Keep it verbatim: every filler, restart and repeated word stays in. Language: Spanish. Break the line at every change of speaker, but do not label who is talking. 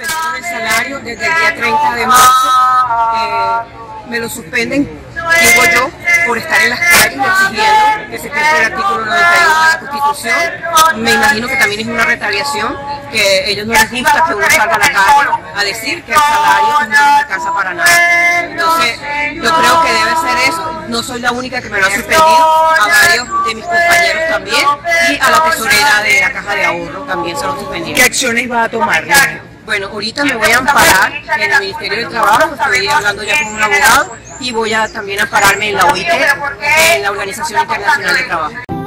suspendieron el salario desde el día treinta de marzo. Eh, me lo suspenden, digo yo, por estar en las calles exigiendo que se cumpla el artículo noventa y uno de la Constitución. Me imagino que también es una retaliación, que a ellos no les gusta que uno salga a la calle a decir que el salario no les alcanza para nada. Entonces, yo creo que debe ser eso. No soy la única que me lo ha suspendido, a varios de mis compañeros también, y a la tesorera de la Caja de Ahorro también se lo suspendieron.
¿Qué acciones va a tomar?
Bueno, ahorita me voy a amparar en el Ministerio del Trabajo, estoy hablando ya con un abogado, y voy a también ampararme en la O I T, en la Organización Internacional de Trabajo.